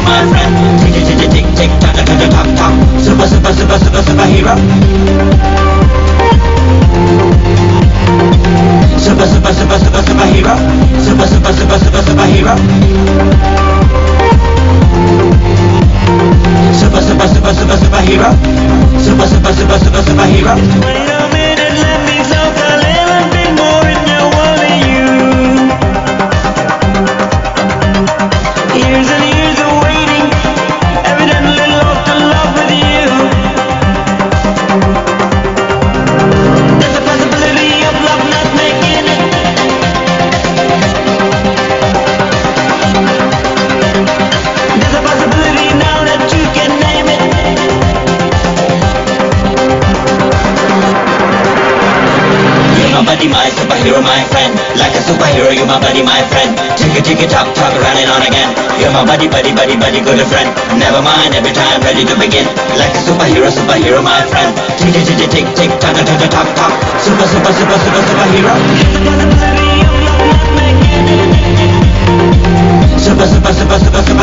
my friend. Tick tick tick tick tick tock tock tock tock tock. Super super super super superhero. Super super super super superhero. Super super super super superhero. Super super super super superhero. Super super super super superhero. Wait a minute, let me soak a little bit more in your world of you. Years and years of waiting, evidently lost in love with you. There's a possibility of love not making it. There's a possibility now that you can name it. You're my buddy, my superhero, my friend. Like a superhero, you're my buddy, my friend. Tick tock tock, running on again. You're my buddy, buddy, buddy, buddy, good friend. Never mind, every time ready to begin. Like a superhero, superhero, my friend. Tick tick tick tick tick tock tock tock tock tock. Super super super super superhero. Super super super super super